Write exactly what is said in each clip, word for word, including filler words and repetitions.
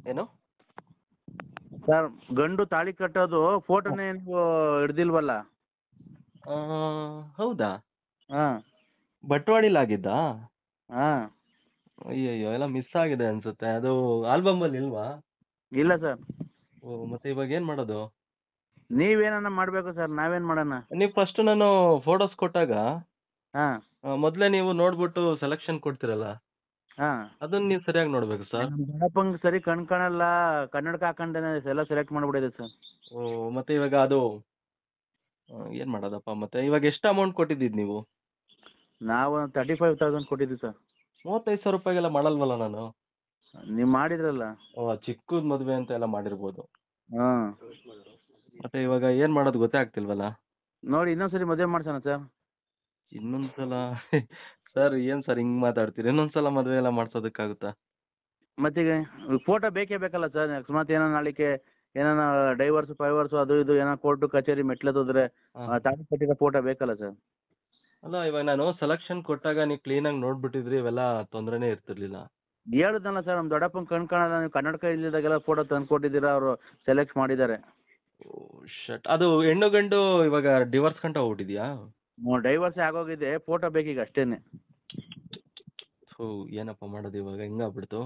ಏನು? ಸರ್ ಗಂಡು ತಾಳಿ ಕಟ್ಟೋದು ಫೋಟೋನೇ ನೀವು ಹಿಡ್ದಿಲ್ವಲ್ಲ? ಆ, ಹೌದಾ? ಹಾಂ ಬಟ್ವಾಡಿಲಾಗಿದ್ದಾ? ಹಾಂ ಅಯ್ಯಯ್ಯೋ ಎಲ್ಲ ಮಿಸ್ ಆಗಿದೆ ಅನ್ಸುತ್ತೆ. ಅದು ಆಲ್ಬಮಲ್ಲಿ ಇಲ್ವಾ? ಇಲ್ಲ ಸರ್. ಓ, ಮತ್ತೆ ಇವಾಗ ಏನು ಮಾಡೋದು? ನೀವೇನನ್ನ ಮಾಡಬೇಕು ಸರ್, ನಾವೇನು ಮಾಡೋಣ? ನೀವು ಫಸ್ಟ್ ನಾನು ಫೋಟೋಸ್ ಕೊಟ್ಟಾಗ ಹಾಂ ಮೊದಲೇ ನೀವು ನೋಡ್ಬಿಟ್ಟು ಸೆಲೆಕ್ಷನ್ ಕೊಡ್ತಿರಲ್ಲ, ಹಾಂ ಅದನ್ನ ನೀವು ಸರಿಯಾಗಿ ನೋಡ್ಬೇಕು ಸರ್. ನಮ್ಮ ದೊಡ್ಡಪ್ಪಂಗೆ ಸರಿ ಕಣ್ ಕಾಣಲ್ಲ, ಕನ್ನಡಕ ಹಾಕೊಂಡೇನೆ ಎಲ್ಲ ಸೆಲೆಕ್ಟ್ ಮಾಡಿಬಿಟ್ಟಿದೆ ಸರ್. ಓ, ಮತ್ತೆ ಇವಾಗ ಅದು ಆ, ಏನ್ ಮಾಡೋದಪ್ಪ? ಮತ್ತೆ ಇವಾಗ ಎಷ್ಟು ಅಮೌಂಟ್ ಕೊಟ್ಟಿದ್ದೀದ್ ನೀವು? ನಾವು ತರ್ಟಿ ಫೈವ್ ತೌಸಂಡ್ ಕೊಟ್ಟಿದ್ದೀವಿ ಸರ್. ಮೂವತ್ತೈದು ಸಾವಿರ ರೂಪಾಯಿಗೆಲ್ಲ ಮಾಡಲ್ವಲ್ಲ ನಾನು? ನೀವು ಮಾಡಿದ್ರಲ್ಲ. ಓ, ಚಿಕ್ಕದ ಮದುವೆ ಅಂತ ಎಲ್ಲ ಮಾಡಿರ್ಬೋದು. ಹಾಂ ಮತ್ತೆ ಇವಾಗ ಏನ್ ಮಾಡೋದು ಗೊತ್ತೇ ಆಗ್ತಿಲ್ವಲ್ಲ. ನೋಡಿ ಇನ್ನೊಂದ್ಸರಿ ಮದುವೆ ಮಾಡ್ಸೋಣ ಸರ್. ಇನ್ನೊಂದ್ಸಲ ಸರ್ ಏನ್ ಸರ್ ಹಿಂಗ್ ಮಾತಾಡ್ತೀರಿ? ಇನ್ನೊಂದ್ಸಲ ಮದುವೆ ಎಲ್ಲ ಮಾಡ್ಸೋದಕ್ಕಾಗುತ್ತಾ? ಮತ್ತೀಗ ಫೋಟೋ ಬೇಕೇ ಬೇಕಲ್ಲ ಸರ್, ಅಕಸ್ಮಾತ್ ಏನೋ ನಾಳಿಕೆ ಏನಾನ ಡೈವರ್ಸ್ ಫೈವರ್ಸು ಅದು ಇದು ಏನೋ ಕೋರ್ಟು ಕಚೇರಿ ಮೆಟ್ಲತ್ತೋದ್ರೆ ಹಾ. ತಾಳಿ ಕಟ್ಟಿರೋ ಫೋಟೋ ಬೇಕಲ್ಲ ಸರ್. ಅಲ್ಲ, ಇವಾಗ ನಾನು ಸೆಲೆಕ್ಷನ್ ಕೊಟ್ಟಾಗ ನೀವು ಕ್ಲೀನಾಗಿ ನೋಡ್ಬಿಟ್ಟಿದ್ರಿ, ಇವೆಲ್ಲ ತೊಂದರೆನೇ ಇರ್ತಿರ್ಲಿಲ್ಲ. ಹೇಳಿದ್ನಲ್ಲ ಸರ್, ನಮ್ಮ ದೊಡ್ಡಪ್ಪನ ಕಣ್ ಕಾಣಲ್ಲ, ನೀವು ಕನ್ನಡಕ ಇಲ್ಲದಾಗೆಲ್ಲ ಫೋಟೋ ತಂದು ಕೊಟ್ಟಿದ್ದೀರಾ, ಅವರು ಸೆಲೆಕ್ಟ್ ಮಾಡಿದ್ದಾರೆ. ಓ ಶಟ್, ಅದು ಹೆಣ್ಣು ಗಂಡು ಇವಾಗ ಡಿವೋರ್ಸ್ ಗಂಟ ಹೋಗ್ಬಿಟ್ಟಿದ್ಯಾ? ಡೈವರ್ಸೇ ಆಗೋಗಿದೆ, ಫೋಟೋ ಬೇಕೀಗ ಅಷ್ಟೇನೆ. ಹೋ, ಏನಪ್ಪ ಮಾಡೋದು ಇವಾಗ? ಹಿಂಗಾಗ್ಬಿಡ್ತು.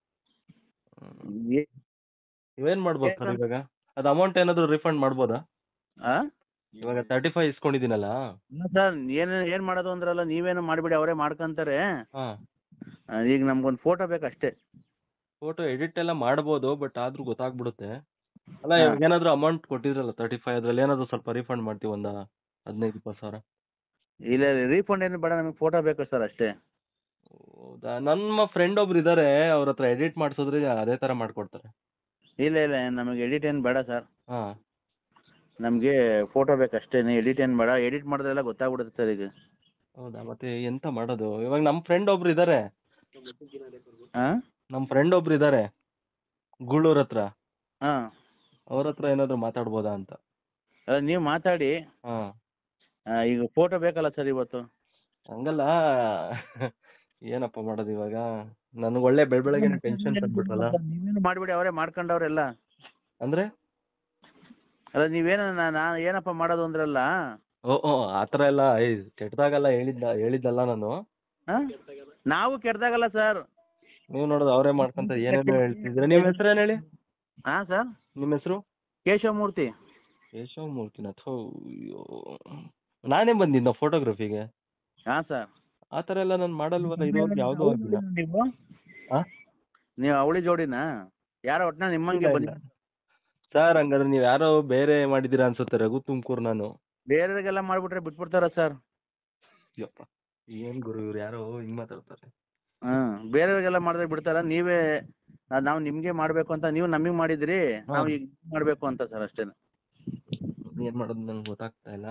ಏ- ಇವೇನ್ ಮಾಡ್ಬೋದು ಸರ್ ಇವಾಗ? ಅದು ಅಮೌಂಟ್ ಏನಾದ್ರು ರಿಫಂಡ್ ಮಾಡ್ಬೋದಾ? ಆ? ಇವಾಗ ತರ್ಟಿ ಫೈವ್ ಇಸ್ಕೊಂಡಿದ್ದೀನಲ್ಲ. ಇಲ್ಲ ಸರ್, ಏನು ಏನು ಮಾಡೋದು ಅಂದ್ರಲ್ಲ, ನೀವೇನು ಮಾಡಿಬಿಡಿ, ಅವರೇ ಮಾಡ್ಕೊಂತಾರೆ. ಹಾ, ಆ, ಈಗ ನಮ್ಗೊಂದು ಫೋಟೋ ಬೇಕು ಅಷ್ಟೇ. ಫೋಟೋ ಎಡಿಟ್ ಎಲ್ಲ ಮಾಡ್ಬೋದು, ಬಟ್ ಆದ್ರೂ ಗೊತ್ತಾಗ್ಬಿಡುತ್ತೆ. ಅಲ್ಲ, ಹಾಂ ಇವಾಗ ಏನಾದ್ರು ಅಮೌಂಟ್ ಕೊಟ್ಟಿದ್ರಲ್ಲ ತರ್ಟಿ ಫೈವ್, ಅದ್ರಲ್ಲಿ ಏನಾದ್ರು ಸ್ವಲ್ಪ ರಿಫಂಡ್ ಮಾಡ್ತೀವಿ, ಒಂದು ಹದಿನೈದು ಇಪ್ಪತ್ತು ಸಾವಿರ. ಇಲ್ಲ ರೀಫಂಡ್ ಏನು ಬೇಡ, ನಮಗೆ ಫೋಟೋ ಬೇಕು ಸರ್ ಅಷ್ಟೇ. ಹೌದಾ? ನಮ್ಮ ಫ್ರೆಂಡ್ ಒಬ್ರು ಇದ್ದಾರೆ, ಅವ್ರ ಹತ್ರ ಎಡಿಟ್ ಮಾಡಿಸಿದ್ರೆ ಅದೇ ತರ ಮಾಡ್ಕೊಡ್ತಾರೆ. ಇಲ್ಲ ಇಲ್ಲ ನಮಗೆ ಎಡಿಟ್ ಏನು ಬೇಡ ಸರ್, ಹಾ, ನಮಗೆ ಫೋಟೋ ಬೇಕು ಅಷ್ಟೇ, ಎಡಿಟ್ ಏನು ಬೇಡ. ಎಡಿಟ್ ಮಾಡಿದ್ರೆಲ್ಲ ಗೊತ್ತಾಗ್ಬಿಡುತ್ತೆ ಸರ್ ಈಗ. ಹೌದಾ? ಮತ್ತೆ ಎಂತ ಮಾಡೋದು ಇವಾಗ? ನಮ್ಮ ಫ್ರೆಂಡ್ ಒಬ್ರು ಇದ್ದಾರೆ, ಹಾಂ ನಮ್ಮ ಫ್ರೆಂಡ್ ಒಬ್ರು ಇದ್ದಾರೆ ಗೂಳೂರ್ ಹತ್ರ. ಹಾಂ ಅವ್ರ ಹತ್ರ ಏನಾದ್ರು ಮಾತಾಡ್ಬೋದಾ ಅಂತ. ಅಲ್ಲ ನೀವು ಮಾತಾಡಿ. ಹಾ, ಆ, ಈಗ ಫೋಟೋ ಬೇಕಲ್ಲ ಸರ್ ಇವತ್ತು. ಹಂಗಲ್ಲ. ಏನಪ್ಪ ಮಾಡೋದು ಇವಾಗ? ನನಗೆ ಒಳ್ಳೆ ಬೆಳ ಬೆಳಗ್ಗೆನೆ ಟೆನ್ಷನ್ ತಂದ್ಬಿಟ್ರಲ್ಲ. ನೀವೇನು ಮಾಡಿಬಿಡಿ, ಅವರೇ ಮಾಡ್ಕೊಂಡವ್ರೆಲ್ಲ. ಅಂದ್ರೆ ಅಲ್ಲ ನೀವೇನು ನಾ ಏನಪ್ಪ ಮಾಡೋದು ಅಂದ್ರಲ್ಲ. ಓ ಓ ಆ ಥರ ಎಲ್ಲ ಏಯ್ ಕೆಟ್ಟದಾಗಲ್ಲ ಹೇಳಿದ್ದ ಹೇಳಿದ್ದಲ್ಲ ನಾನು. ಹಾಂ ನಾವು ಕೆಡ್ದಾಗಲ್ಲ ಸರ್. ನೀವು ನೋಡೋದು ಅವರೇ ಮಾಡ್ಕೊಂತ ಏನೇನೋ ಹೇಳ್ತಿದ್ರೆ. ನಿಮ್ಮ ಹೆಸರು ಏನು ಹೇಳಿ? ಹಾಂ ಸರ್, ನಿಮ್ಮ ಹೆಸರು? ಕೇಶವಮೂರ್ತಿ. ಕೇಶವ ಮೂರ್ತಿನ? ಥೋ, ಅಯ್ಯೋ, ನಾನೇ ಬಂದಿದ್ದ ಫೋಟೋಗ್ರಫಿಗೆ. ಹಾಂ ಸರ್. ಆ ಥರ ಎಲ್ಲ ನಾನು ಮಾಡಲ್ವಲ್ಲ, ಇದುವರೆಗೂ ಯಾವುದೂ ಆಗಿಲ್ಲ. ನೀವು ಆ? ನೀವು ಅವಳಿ ಜೋಡಿನಾ? ಯಾರೋ ಒಟ್ಟಿನ ನಿಮ್ಮಂಗೆ ಇಲ್ಲ, ಬಂದಿ. ಇಲ್ಲ. ಸರ್, ಹಂಗಾದ್ರೆ ನೀವು ಯಾರೋ ಬೇರೆ ಮಾಡಿದ್ದೀರಾ ಅನ್ಸುತ್ತೆ. ರಘು ತುಮಕೂರು ನಾನು. ಬೇರೆಯವ್ರಿಗೆಲ್ಲ ಮಾಡಿಬಿಟ್ರೆ ಬಿಟ್ಬಿಡ್ತಾರ ಸರ್. ಯಪ್ಪ, ಏನು ಗುರು ಇವ್ರು ಯಾರೋ ಹಿಂಗೆ ಮಾತಾಡ್ತಾರೆ. ಹಾಂ ಬೇರೆಯವ್ರಿಗೆಲ್ಲ ಮಾಡಿದ್ರೆ ಬಿಡ್ತಾರ, ನೀವೇ ನಾವು ನಿಮಗೆ ಮಾಡಬೇಕು ಅಂತ ನೀವು ನಮಗೆ ಮಾಡಿದ್ರಿ, ನಾವು ಈಗ ಮಾಡಬೇಕು ಅಂತ ಸರ್ ಅಷ್ಟೇ. ಏನು ಮಾಡೋದು ನಂಗೆ ಗೊತ್ತಾಗ್ತಾ ಇಲ್ಲ.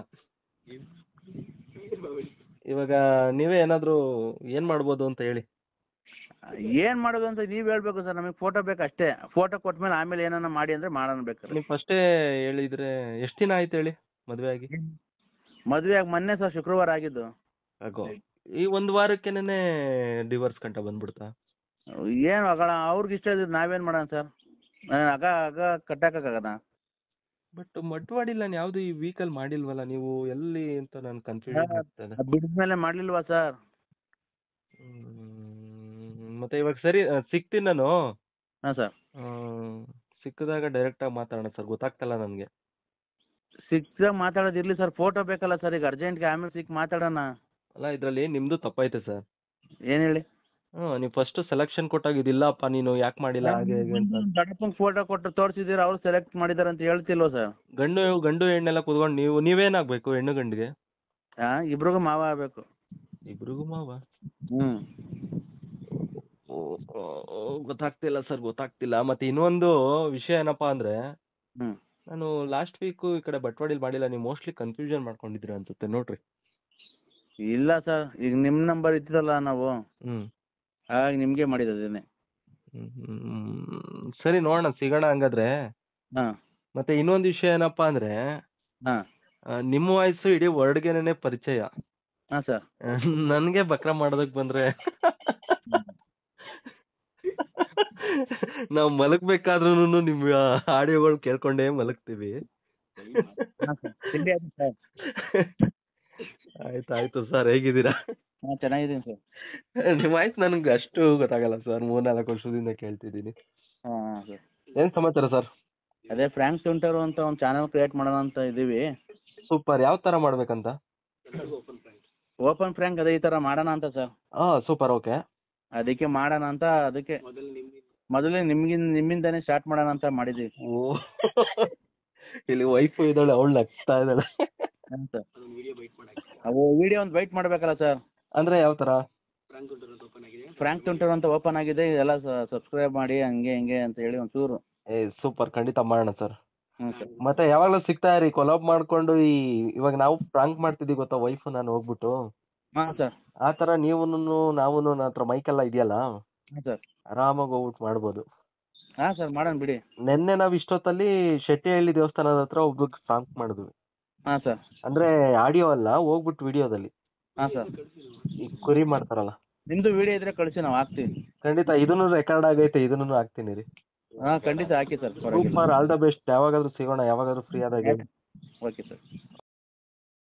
ಇವಾಗ ನೀವೇ ಏನಾದರೂ ಏನು ಮಾಡ್ಬೋದು ಅಂತ ಹೇಳಿ. ಏನು ಮಾಡೋದು ಅಂತ ನೀವು ಹೇಳ್ಬೇಕು ಸರ್, ನಮಗೆ ಫೋಟೋ ಬೇಕು ಅಷ್ಟೇ. ಫೋಟೋ ಕೊಟ್ಮೇಲೆ ಆಮೇಲೆ ಏನನ್ನ ಮಾಡಿ ಅಂದರೆ ಮಾಡೋಣ ಬೇಕಾದ್ರೆ. ನೀವು ಫಸ್ಟೇ ಹೇಳಿದರೆ ಎಷ್ಟು ದಿನ ಆಯ್ತು ಹೇಳಿ ಮದುವೆ ಆಗಿ? ಮದುವೆ ಆಗಿ ಮೊನ್ನೆ ಸರ್ ಶುಕ್ರವಾರ ಆಗಿದ್ದು. ಅಗೋ, ಈ ಒಂದು ವಾರಕ್ಕೇನೆ ಡಿವೋರ್ಸ್ ಗಂಟ ಬಂದ್ಬಿಡ್ತಾ? ಏನು ಆಗೋಣ, ಅವ್ರಿಗೆ ಇಷ್ಟ ಇದ್ರೆ ನಾವೇನು ಮಾಡೋಣ ಸರ್? ಆಗ ಆಗ ಕಟ್ಟಕ್ಕಾಗದ? ಬಟ್ ಮಟ್ವಾಡಿಲ್ಲ ನಾನು ಯಾವುದು ಈ ವೀಕಲ್ಲಿ ಮಾಡಿಲ್ವಲ್ಲ, ನೀವು ಎಲ್ಲಿ ಅಂತ ನಾನು ಕನ್ಫ್ಯೂಷನ್ ಆಗ್ತದೆ. ಬಿಡಿದ್ಮೇಲೆ ಮಾಡಲಿಲ್ವಾ ಸರ್? ಮತ್ತೆ ಇವಾಗ ಸರಿ ಸಿಗ್ತೀನಿ ನಾನು. ಹಾಂ ಸರ್. ಸಿಕ್ಕಿದಾಗ ಡೈರೆಕ್ಟಾಗಿ ಮಾತಾಡೋಣ ಸರ್, ಗೊತ್ತಾಗ್ತಲ್ಲ ನನಗೆ. ಸಿಕ್ಕಾಗ ಮಾತಾಡೋದು ಇರಲಿ ಸರ್, ಫೋಟೋ ಬೇಕಲ್ಲ ಸರ್ ಈಗ ಅರ್ಜೆಂಟ್ಗೆ, ಆಮೇಲೆ ಸಿಕ್ಕಿ ಮಾತಾಡೋಣ. ಅಲ್ಲ, ಇದರಲ್ಲಿ ನಿಮ್ಮದು ತಪ್ಪೈತೆ ಸರ್. ಏನು ಹೇಳಿ? ಹ್ಞೂ, ನೀವು ಫಸ್ಟ್ ಸೆಲೆಕ್ಷನ್ ಕೊಟ್ಟಾಗ ಇದಿಲ್ಲಪ್ಪ ನೀನು ಯಾಕೆ ಮಾಡಿಲ್ಲ ಹಾಗೆ ಹೇಗೆ ಅಂತ. ದೊಡ್ಡಪ್ಪಂಗೆ ಫೋಟೋ ಕೊಟ್ಟು ತೋರಿಸಿದ್ದೀರ, ಅವ್ರು ಸೆಲೆಕ್ಟ್ ಮಾಡಿದ್ದಾರೆ ಅಂತ ಹೇಳ್ತಿಲ್ವ ಸರ್? ಗಂಡು ಗಂಡು ಹೆಣ್ಣೆಲ್ಲ ಕೂತ್ಕೊಂಡು ನೀವು ನೀವೇನಾಗಬೇಕು ಹೆಣ್ಣು ಗಂಡಿಗೆ? ಹಾಂ ಇಬ್ರಿಗೂ ಮಾವ ಆಗಬೇಕು. ಇಬ್ರಿಗೂ ಮಾವ? ಹ್ಞೂ ಗೊತ್ತಾಗ್ತಿಲ್ಲ ಸರ್, ಗೊತ್ತಾಗ್ತಿಲ್ಲ. ಮತ್ತೆ ಇನ್ನೊಂದು ವಿಷಯ ಏನಪ್ಪಾ ಅಂದರೆ, ಹ್ಞೂ ನಾನು ಲಾಸ್ಟ್ ವೀಕು ಈ ಕಡೆ ಬಟ್ವಾಡಿಲಿ ಮಾಡಿಲ್ಲ, ನೀವು ಮೋಸ್ಟ್ಲಿ ಕನ್ಫ್ಯೂಷನ್ ಮಾಡ್ಕೊಂಡಿದ್ದೀರಿ ಅನ್ಸುತ್ತೆ ನೋಡ್ರಿ. ಇಲ್ಲ ಸರ್, ಈಗ ನಿಮ್ಮ ನಂಬರ್ ಇತ್ತಲ್ಲ ನಾವು, ಹ್ಞೂ ಹಾಗಾಗಿ ನಿಮಗೆ ಮಾಡಿದ್ದದೇನೆ. ಹ್ಞೂ ಸರಿ, ನೋಡೋಣ, ಸಿಗೋಣ ಹಂಗಾದ್ರೆ. ಹಾಂ ಮತ್ತೆ ಇನ್ನೊಂದು ವಿಷಯ ಏನಪ್ಪ ಅಂದರೆ, ಹಾಂ ನಿಮ್ಮ ವಾಯ್ಸು ಇಡೀ ವರ್ಡ್ಗೆನೇ ಪರಿಚಯ. ಹಾಂ ಸರ್. ನನಗೆ ಬಕ್ರ ಮಾಡೋದಕ್ಕೆ ಬಂದರೆ ನಾವು ಮಲಗ್ಬೇಕಾದ್ರೂ ನಿಮ್ಮ ಆಡಿಯೋಗಳು ಕೇಳ್ಕೊಂಡೇ ಮಲಗ್ತೀವಿ. ಹಾಂ ಸರ್ ತಿಂಡಿ ಆಯ್ತು ಸರ್. ಆಯ್ತು ಆಯ್ತು ಸರ್, ಹೇಗಿದ್ದೀರಾ? ಹಾಂ ಚೆನ್ನಾಗಿದ್ದೀನಿ ಸರ್. ನಿಮ್ಮ ವಾಯ್ಸ್ ನನಗೆ ಅಷ್ಟು ಗೊತ್ತಾಗಲ್ಲ ಸರ್, ಮೂರ್ನಾಲ್ಕು ವರ್ಷದಿಂದ ಕೇಳ್ತಿದ್ದೀನಿ. ಹಾಂ ಹಾಂ ಸರ್. ಏನ್ ಸಮಾಚಾರ ಸರ್? ಅದೇ ಫ್ರ್ಯಾಂಕ್ ತುಂಟರು ಅಂತ ಒಂದು ಚಾನಲ್ ಕ್ರಿಯೇಟ್ ಮಾಡೋಣ ಅಂತ ಇದ್ದೀವಿ. ಸೂಪರ್, ಯಾವ ತರ ಮಾಡ್ಬೇಕಂತ? ಓಪನ್ ಫ್ರ್ಯಾಂಕ್ ಅದೇ ಈ ಥರ ಮಾಡೋಣ ಅಂತ ಸರ್. ಹಾ ಸೂಪರ್, ಓಕೆ. ಅದಕ್ಕೆ ಮಾಡೋಣ ಅಂತ, ಅದಕ್ಕೆ ಮೊದಲೇ ನಿಮ್ಗಿನ್ ನಿಮ್ಮಿಂದಾನೇ ಸ್ಟಾರ್ಟ್ ಮಾಡೋಣ ಅಂತ ಮಾಡಿದ್ದೀವಿ. ಓ ಇಲ್ಲಿ ವೈಫು ಇದ್ದಾಳೆ, ಅವಳು ನಗ್ತಾ ಇದ್ದಾಳೆ. ಹಾಂ ಸರ್. ಅವು ವಿಡಿಯೋ ಒಂದು ಬೈಟ್ ಮಾಡಬೇಕಲ್ಲ ಸರ್. ಅಂದ್ರೆ ಯಾವ ತರ? ಫ್ರ್ಯಾಂಕ್ ತುಂಟರು ಅಂತ ಓಪನ್ ಆಗಿದೆ, ಎಲ್ಲ ಸಬ್ಸ್ಕ್ರೈಬ್ ಮಾಡಿ ಹಂಗೆ ಹಿಂಗೆ ಅಂತ ಹೇಳಿ ಒಂಚೂರು. ಏ ಸೂಪರ್, ಖಂಡಿತ ಮಾಡೋಣ ಸರ್. ಹ್ಞೂ ಸರ್. ಮತ್ತೆ ಯಾವಾಗಲೂ ಸಿಗ್ತಾ ಇರಿ, ಕೊಲಾಬ್ ಮಾಡ್ಕೊಂಡು. ಈ ಇವಾಗ ನಾವು ಪ್ರಾಂಕ್ ಮಾಡ್ತಿದ್ದೀವಿ ಗೊತ್ತಾ, ವೈಫ್ ನಾನು ಹೋಗ್ಬಿಟ್ಟು. ಹಾಂ ಸರ್. ಆ ತರ ನೀವು ನಾವು ನನ್ನ ಹತ್ರ ಮೈಕ್ ಎಲ್ಲ ಇದೆಯಲ್ಲ, ಹಾಂ ಸರ್. ಆರಾಮಾಗಿ ಹೋಗ್ಬಿಟ್ಟು ಮಾಡ್ಬೋದು. ಹಾಂ ಸರ್ ಮಾಡೋಣ ಬಿಡಿ. ನಿನ್ನೆ ನಾವು ಇಷ್ಟೊತ್ತಲ್ಲಿ ಶೆಟ್ಟಿಹಳ್ಳಿ ದೇವಸ್ಥಾನದ ಹತ್ರ ಒಬ್ರಿಗೆ ಪ್ರಾಂಕ್ ಮಾಡಿದ್ವಿ. ಹಾಂ ಸರ್. ಅಂದ್ರೆ ಆಡಿಯೋ ಅಲ್ಲ, ಹೋಗ್ಬಿಟ್ಟು ವಿಡಿಯೋದಲ್ಲಿ ಹಾಂ ಸರ್. ಈ ಕುರಿ ಮಾಡ್ತಾರಲ್ಲ. ನಿಮ್ಮದು ವಿಡಿಯೋ ಇದ್ರೆ ಕಳಿಸಿ, ನಾವು ಹಾಕ್ತೀವಿ. ಖಂಡಿತ ಇದನ್ನು ರೆಕಾರ್ಡ್ ಆಗೈತೆ, ಇದನ್ನು ಹಾಕ್ತೀನಿ ರೀ. ಹಾಂ ಖಂಡಿತ ಹಾಕಿ sir. Super, all the best. ಯಾವಾಗಾದ್ರೂ ಸಿಗೋಣ, ಯಾವಾಗಾದ್ರೂ ಫ್ರೀ ಆದಾಗ. Okay sir.